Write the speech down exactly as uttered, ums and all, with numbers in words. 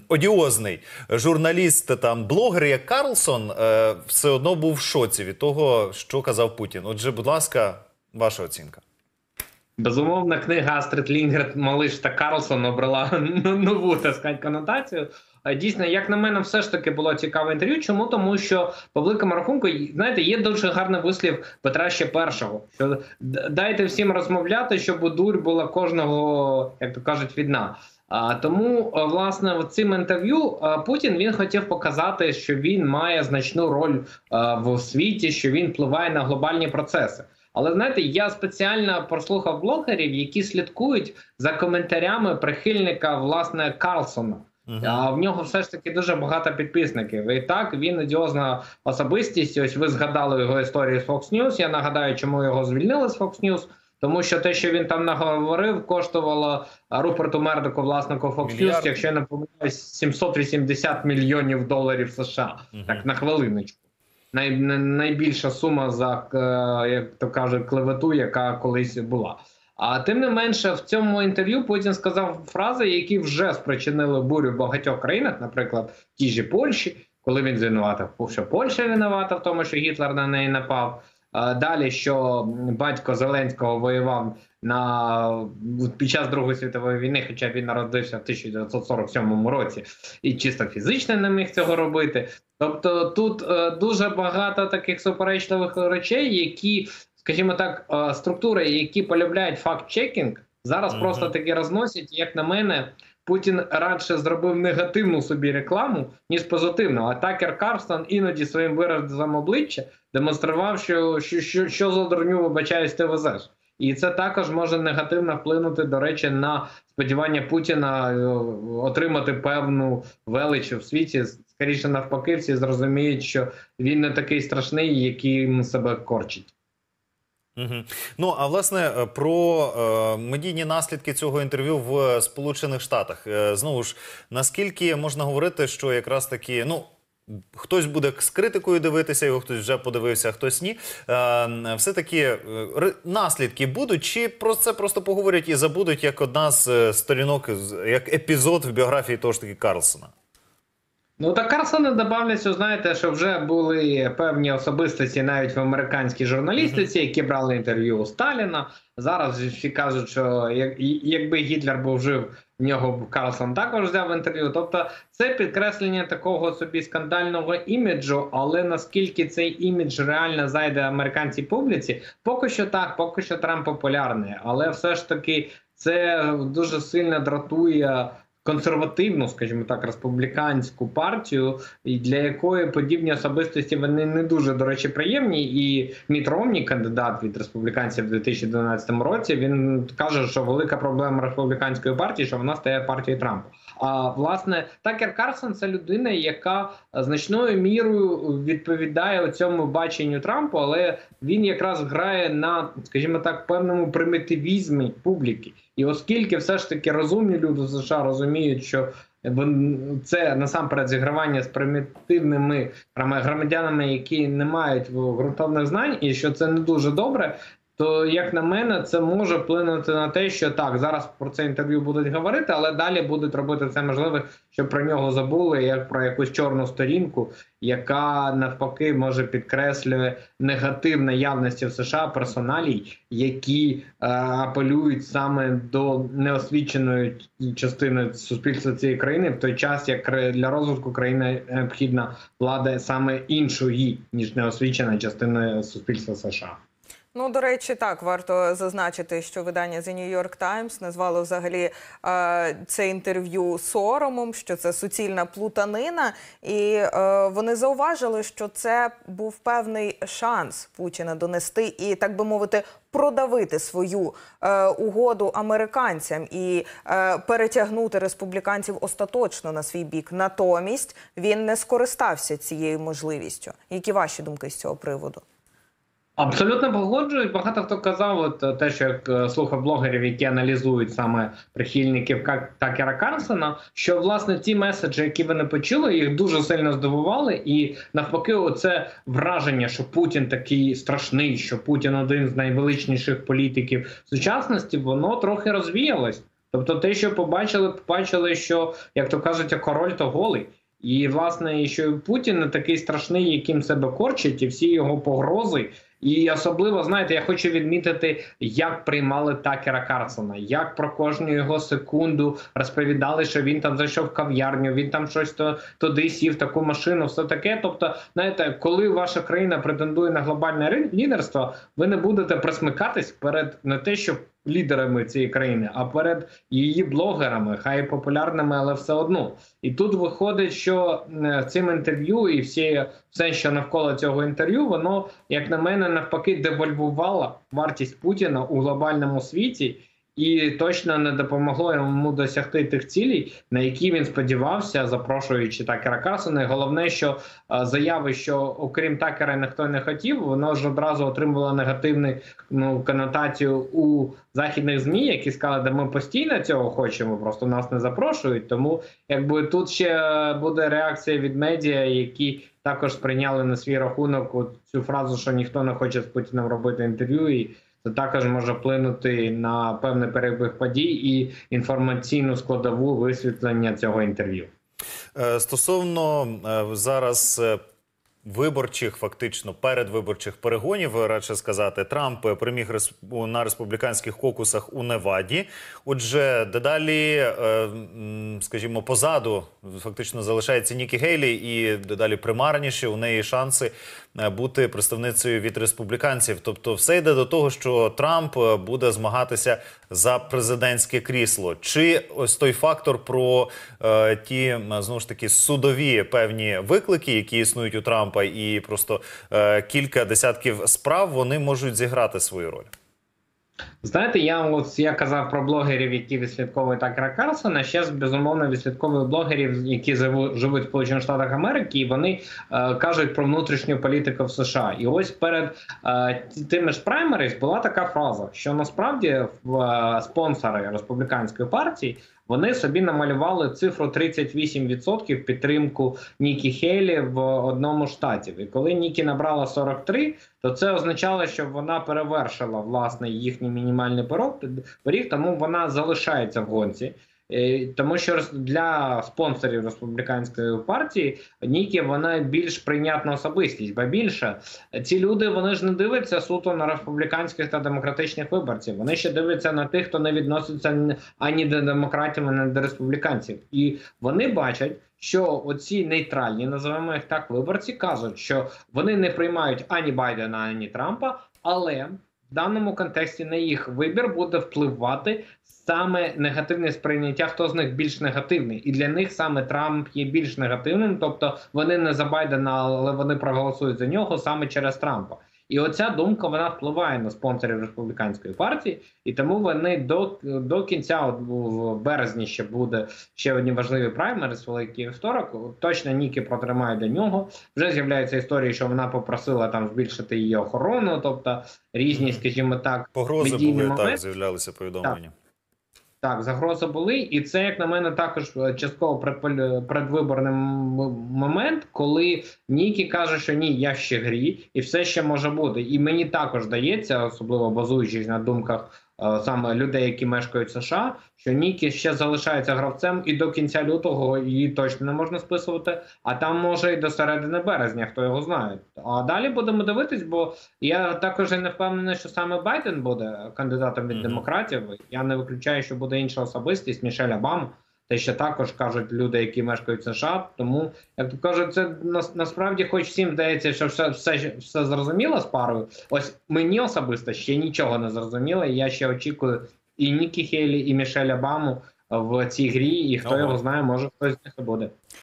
одіозний журналіст, там, блогер, як Карлсон, е, все одно був в шоці від того, що казав Путін. Отже, будь ласка, ваша оцінка. Безумовно, книга Астрид Лінгрен «Малиш та Карлсон» обрала нову, так сказати, конотацію. Дійсно, як на мене, все ж таки було цікаве інтерв'ю. Чому? Тому що, по великому рахунку, знаєте, є дуже гарний вислів Петра ще першого, що дайте всім розмовляти, щоб дурь була кожного, як то кажуть, відна. А, тому, власне, цим інтерв'ю Путін, він хотів показати, що він має значну роль а, в світі, що він впливає на глобальні процеси. Але, знаєте, я спеціально прослухав блогерів, які слідкують за коментарями прихильника, власне, Карлсона. Uh-huh. А в нього все ж таки дуже багато підписників. І так, він одіозна особистість. Ось ви згадали його історію з Fox News. Я нагадаю, чому його звільнили з Fox News. Тому що те, що він там наговорив, коштувало Руперту Мердоку, власнику Fox News, якщо я не помиляюсь, сімсот вісімдесят мільйонів доларів США. Uh-huh. Так, на хвилиночку. Най, найбільша сума за, як то кажуть, клевету, яка колись була. А тим не менше, в цьому інтерв'ю Путін сказав фрази, які вже спричинили бурю в багатьох країнах, наприклад, в тій же Польщі, коли він звинуватив, що Польща винувата в тому, що Гітлер на неї напав. Далі, що батько Зеленського воював на, під час Другої світової війни, хоча він народився в тисяча дев'ятсот сорок сьомому році і чисто фізично не міг цього робити. Тобто тут е, дуже багато таких суперечливих речей, які, скажімо так, е, структури, які полюбляють факт-чекінг, зараз mm-hmm. просто таки розносять. Як на мене, Путін радше зробив негативну собі рекламу, ніж позитивну. А Такер Карлсон іноді своїм виразом обличчя демонстрував, що, що, що, що за дурню, вибачаюсь, ти везеш. І це також може негативно вплинути, до речі, на сподівання Путіна отримати певну велич в світі. Скоріше навпаки, всі зрозуміють, що він не такий страшний, яким себе корчить. Угу. Ну, а власне, про е, медійні наслідки цього інтерв'ю в Сполучених Штатах. Е, знову ж, наскільки можна говорити, що якраз таки, ну, хтось буде з критикою дивитися, його хтось вже подивився, а хтось ні. Е, все-таки е, наслідки будуть, чи про це просто поговорять і забудуть, як одна з сторінок, як епізод в біографії того ж таки Карлсона? Ну, так Карлсона добавляться, знаєте, що вже були певні особистості навіть в американській журналістиці, які брали інтерв'ю у Сталіна. Зараз всі кажуть, що як, якби Гітлер був жив, в нього Карлсон також взяв інтерв'ю. Тобто це підкреслення такого собі скандального іміджу, але наскільки цей імідж реально зайде американській публіці, поки що так, поки що Трамп популярний. Але все ж таки це дуже сильно дратує консервативну, скажімо так, республіканську партію, і для якої подібні особистості, вони не дуже, до речі, приємні. І Мітт Ромні, кандидат від республіканців в дві тисячі дванадцятому році, він каже, що велика проблема республіканської партії, що вона стає партією Трампа. А, власне, Такер Карлсон – це людина, яка значною мірою відповідає цьому баченню Трампу, але він якраз грає на, скажімо так, певному примітивізмі публіки. І оскільки все ж таки розумні люди в США розуміють, що це насамперед зігравання з примітивними громадянами, які не мають ґрунтовних знань, і що це не дуже добре, то, як на мене, це може вплинути на те, що так, зараз про це інтерв'ю будуть говорити, але далі будуть робити все можливе, щоб про нього забули, як про якусь чорну сторінку, яка навпаки може підкреслює негатив наявності в США персоналій, які е, апелюють саме до неосвіченої частини суспільства цієї країни, в той час, як для розвитку країни необхідна влада саме іншої, ніж неосвічена частина суспільства США. Ну, до речі, так, варто зазначити, що видання The New York Times назвало взагалі е, це інтерв'ю соромом, що це суцільна плутанина, і е, вони зауважили, що це був певний шанс Путіна донести і, так би мовити, продавити свою е, угоду американцям і е, перетягнути республіканців остаточно на свій бік. Натомість він не скористався цією можливістю. Які ваші думки з цього приводу? Абсолютно погоджуюсь. Багато хто казав, от те, що як слухав блогерів, які аналізують саме прихильників Такера Карлсона, що, власне, ті меседжі, які вони почули, їх дуже сильно здивували. І навпаки, оце враження, що Путін такий страшний, що Путін один з найвеличніших політиків сучасності, воно трохи розвіялось. Тобто те, що побачили, побачили, що, як то кажуть, а король то голий. І, власне, і що Путін не такий страшний, яким себе корчить, і всі його погрози. І особливо, знаєте, я хочу відмітити, як приймали Такера Карлсона, як про кожну його секунду розповідали, що він там зайшов в кав'ярню, він там щось то, туди сів, таку машину, все таке. Тобто, знаєте, коли ваша країна претендує на глобальне лідерство, ви не будете присмикатись перед не те, що лідерами цієї країни, а перед її блогерами, хай популярними, але все одно. І тут виходить, що цим інтерв'ю і всі, все, що навколо цього інтерв'ю, воно, як на мене, навпаки, девальвувало вартість Путіна у глобальному світі і точно не допомогло йому досягти тих цілей, на які він сподівався, запрошуючи Такера Карлсона. І головне, що заяви, що окрім Такера ніхто не хотів, воно ж одразу отримувало негативну ну, конотацію у західних ЗМІ, які сказали, що ми постійно цього хочемо, просто нас не запрошують. Тому якби тут ще буде реакція від медіа, які також сприйняли на свій рахунок от цю фразу, що ніхто не хоче з Путіним робити інтерв'ю, і це також може вплинути на певний перебіг подій і інформаційну складову висвітлення цього інтерв'ю. Стосовно зараз виборчих, фактично передвиборчих перегонів, радше сказати, Трамп переміг на республіканських кокусах у Неваді. Отже, дедалі, скажімо, позаду фактично залишається Нікі Гейлі і дедалі примарніші у неї шанси бути представницею від республіканців. Тобто все йде до того, що Трамп буде змагатися за президентське крісло. Чи ось той фактор про е, ті, знову ж таки, судові певні виклики, які існують у Трампа, і просто е, кілька десятків справ, вони можуть зіграти свою роль? Знаєте, я ось я казав про блогерів, які відслідковують Такера Карлсона, ще безумовно відслідковую блогерів, які живуть в Сполучених Штатах Америки, і вони е, кажуть про внутрішню політику в США. І ось перед е, тими ж праймеріс була така фраза, що насправді в, е, спонсори республіканської партії, вони собі намалювали цифру тридцять вісім відсотків підтримку Нікі Гейлі в одному штаті. І коли Нікі набрала сорок три, то це означало, що вона перевершила, власне, їхній мінімальний поріг, тому вона залишається в гонці. Тому що для спонсорів республіканської партії Нікі, вона більш прийнятна особистість, бо більше ці люди, вони ж не дивляться суто на республіканських та демократичних виборців, вони ще дивляться на тих, хто не відноситься ані до демократів, ані до республіканців. І вони бачать, що оці нейтральні, називаємо їх так, виборці кажуть, що вони не приймають ані Байдена, ані Трампа, але в даному контексті на їх вибір буде впливати саме негативне сприйняття, хто з них більш негативний. І для них саме Трамп є більш негативним, тобто вони не за Байдена, але вони проголосують за нього саме через Трампа. І оця думка, вона впливає на спонсорів республіканської партії, і тому вони до, до кінця, от в березні ще буде ще одні важливі праймерис, великий вівторок, точно Нікі протримає до нього. Вже з'являються історії, що вона попросила там збільшити її охорону, тобто різні, скажімо так, погрози були, так, з'являлися повідомлення. Так. Так, загрози були, і це, як на мене, також частково предвиборний момент, коли Нікі каже, що ні, я ще грі, і все ще може бути. І мені також здається, особливо базуючись на думках саме людей, які мешкають в США, що Нікі ще залишається гравцем, і до кінця лютого її точно не можна списувати, а там може і до середини березня, хто його знає. А далі будемо дивитись, бо я також не впевнений, що саме Байден буде кандидатом від демократів. Я не виключаю, що буде інша особистість, Мішель Обама. Те, що також кажуть люди, які мешкають в США. Тому, як то кажуть, це насправді хоч всім здається, що все, все, все зрозуміло з парою. Ось мені особисто ще нічого не зрозуміло, і я ще очікую і Нікі Гейлі, і Мішель Обаму в цій грі, і хто ага. його знає, може хтось з них і буде.